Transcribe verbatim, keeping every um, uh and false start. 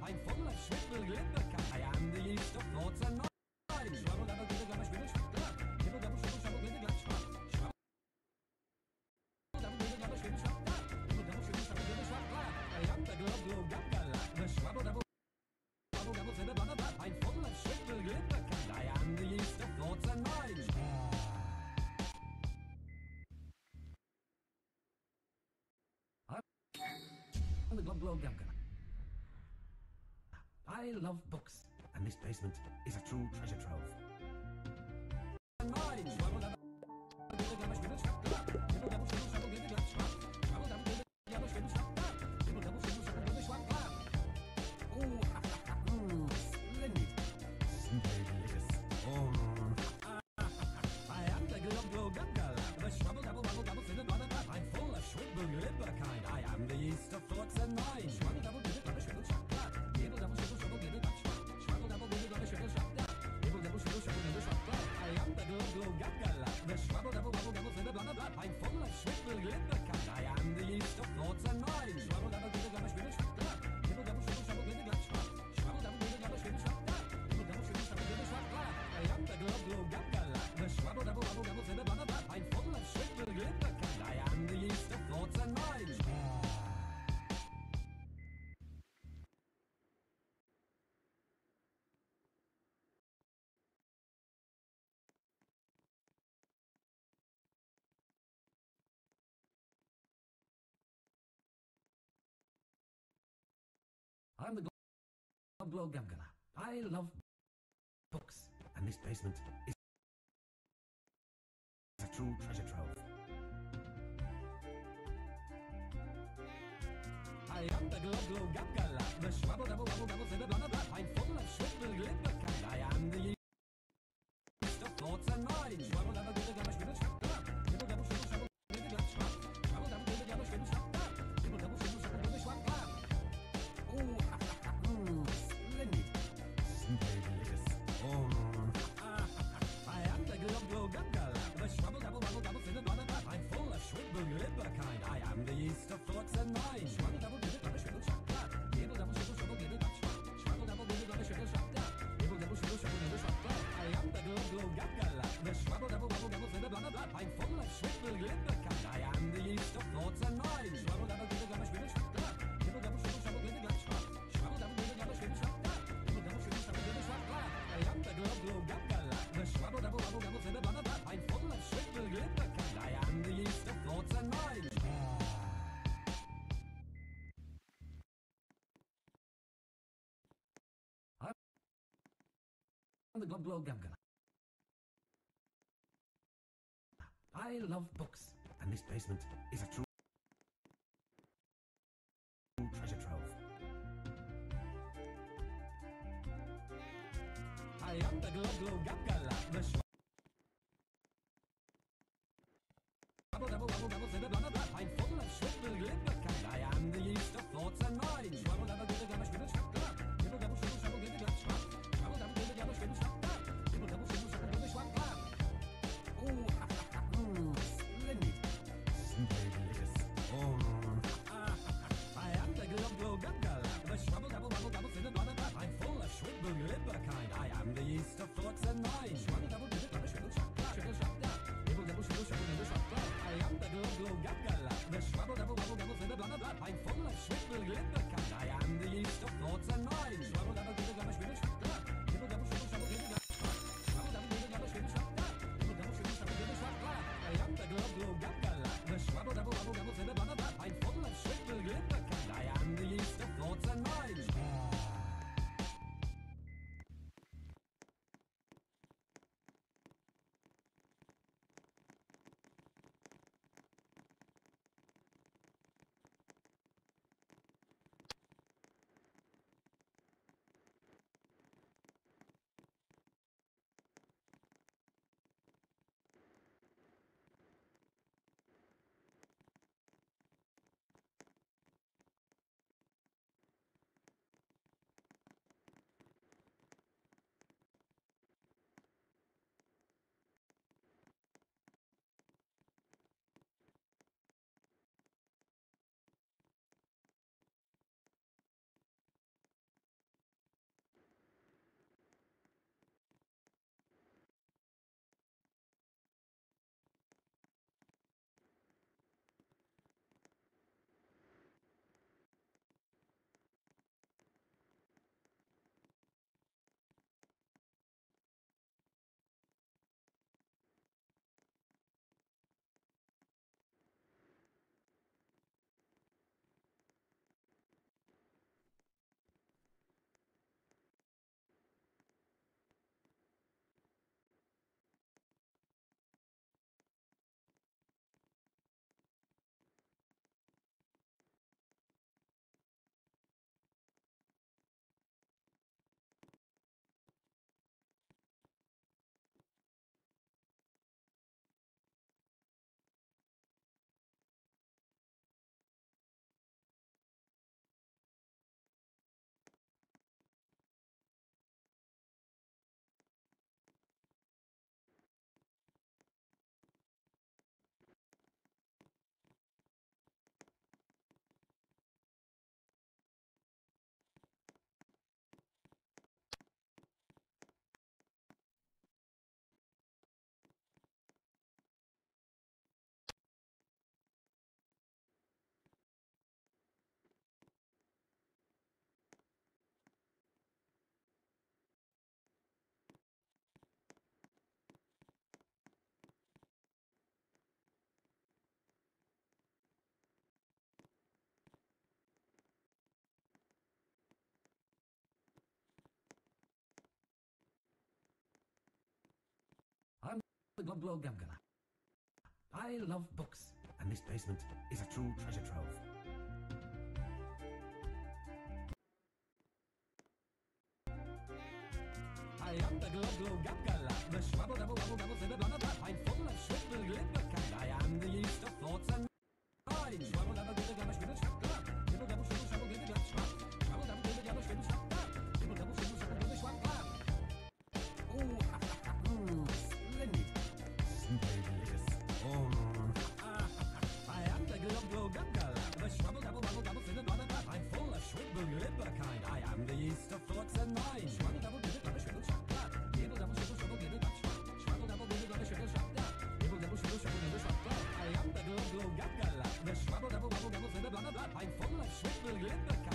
pint full of schwindel, glimmer, I am the yeast of thoughts and minds. Schwabble, dabble, gibble, gabble, schwindel, schwabble, gibble, dabble, schwabble, schwabble, gibble, gabble, schwabble, schwabble, dabble, gibble, gabble, schwindel, schwabble, gibble, dabble, schwindel, schwabble, gibble, schwabble. I am the Globglogabgalab, the schwabble, dabble, schwabble, dabble, gibble, blah, blah, pint full of schwindel, glimmer, I am the yeast of thoughts and minds. I'm the Globglogabgalab. I love books, and this basement is a true treasure trove. I am the yeast of thoughts and minds. Schwabble, double, gibble, double, schwibble, schwabble, gibble, double, schwibble, schwabble, gibble, double, schwabble, schwabble, double, gibble, double, schwibble, schwabble, gibble, double, schwibble, schwabble, gibble, schwabble. I am the Globglogabgalab, the schwabble, double, double, double, gibble, blah, blah, blah, pint full of schwibble, glimmer, I am the yeast of thoughts and minds. Schwabble, double, gibble, double, schwibble, schwabble, gibble, double, schwibble, schwabble, gibble, double, schwabble, schwabble, double, gibble, double, schwibble, schwabble, gibble, double, schwibble, schwabble, gibble, schwabble. I am the Globglogabgalab, the schwabble, double, double, double, gibble, blah, blah, blah, pint full of schwibble, glimmer, I am the yeast of thoughts and minds. I'm the Globglogabgalab. I love books, and this basement is a true treasure trove. I am the Globglogabgalab, the schwabble, double, double, double, zibble, blah, blah, blah, pint full of schwindel, glimmer, I am the yeast of thoughts and minds. Schwabble, double, gibble, gabble, schwibble, schwabble, gibble, double, schwibble, schwabble, gibble, gabble, schwabble, schwabble, double, gibble, gabble, schwibble, schwabble, gibble, double, schwibble, schwabble, gibble, schwabble. Oh, ha, ha, ha, mmm, splendid, simply delicious. Oh, I am the Globglogabgalab, the schwabble, double, double, double, zibble, blah, blah, blah, pint full of schwindel, glimmer, I am the yeast of thoughts and minds. Schwabble, double, gibble, double, schwibble, schwabble, gibble, double, schwibble, schwabble, gibble, double, schwabble, schwabble, double, gibble, double, schwibble, schwabble, gibble, double, schwibble, schwabble, gibble, schwabble. I am the Globglogabgalab, the schwabble, double, double, double, zibble, blah, blah, blah, pint full of schwindel, glimmer, I am the yeast of thoughts and minds. Schwabble, double, gibble, double, schwibble, schwabble, gibble, double, schwibble, schwabble, gibble, double, schwabble, schwabble, double, gibble, double, schwibble, schwabble, gibble, double, schwibble, schwabble, gibble, schwabble. I am the Globglogabgalab, the schwabble, double, double, double, zibble, blah, blah, blah, pint full of schwindel, glimmer, I am the yeast of thoughts and minds. I'm the Globglogabgalab. I love books, and this basement is a true treasure trove. I am the Globglogabgalab, the schwabble, double, double, double, zibble, blah, blah, blah, pint full of schwindel, glimmer, I am the yeast of thoughts and minds. Schwabble, double, gibble, gabble, schwibble, schwabble, gibble, double, schwibble, schwabble, gibble, gabble, schwabble, schwabble, double, gibble, gabble, schwibble, schwabble, gibble, double, schwibble, schwabble, gibble, schwabble. Oh, ha, ha, ha, mmm, splendid, simply delicious. Oh, I am the Globglogabgalab, the schwabble, double, double, double, zibble, blah, blah, blah, pint full of schwindel, glimmer, I am the yeast of thoughts and minds. Schwabble, double, gibble, double, schwibble, schwabble, schwibble, schwabble, gibble, double, schwibble, schwabble, gibble, schwabble. I am the Globglogabgalab, the schwabble, double, double, double, zibble, blah, blah, blah, pint full of schwindel, glimmer, I am the yeast of thoughts and minds. Schwabble, double, gibble, double, schwibble, schwabble, gibble, double, schwibble, schwabble, gibble, double, schwabble, double, gibble, double, schwibble, schwabble, gibble, double, schwibble, schwabble, gibble, schwabble. I am the Globglogabgalab, the schwabble, double, double, double, zibble, blah, blah, blah, pint full of schwindel, glimmer, I am the yeast of thoughts and minds. Globglogabgalab. I love books, and this basement is a true treasure trove. I am the Globglogabgalab, the schwabble double double double zibble blah blah blah. I'm full of schwibble glibber kind. I am the yeast of thoughts and minds. Schwabble double glibber glabber schwibble schwab glab. Schwibble double schwibble schwabble glibber glab schwab. Schwabble double glibber glabber schwibble schwab glab. Schwibble double schwibble schwabble glibber schwab glab. Oh, ha ha ha, mmm, splendid, simply delicious. Oh, I am the Globglogabgalab, the schwabble double double double zibble blah blah blah. I'm full of schwibble glibber kind. I am the yeast of thoughts and minds. Schwabble double glibber glabber schwibble schwab glab. Schwibble double schwibble schwabble glibber glab schwab. Schwabble double glibber glabber schwibble schwab glab. Schwibble double schwibble schwabble glibber schwab glab. I am the Globglogabgalab, the schwabble double double double zibble blah blah blah. I'm full of schwibble glibber